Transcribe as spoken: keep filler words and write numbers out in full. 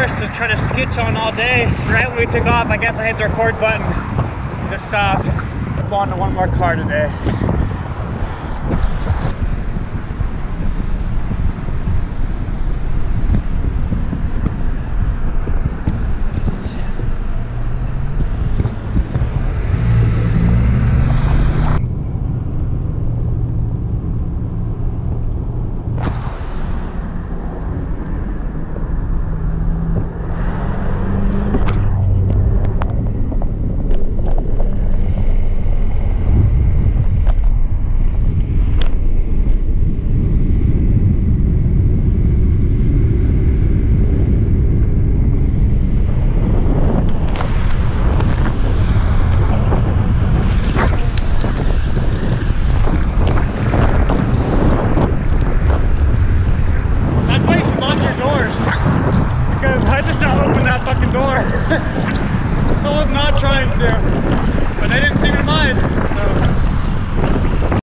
course to try to skitch on all day. Right when we took off, I guess I hit the record button because it stopped. I'm on to one more car today. I was not trying to, but they didn't seem to mind, so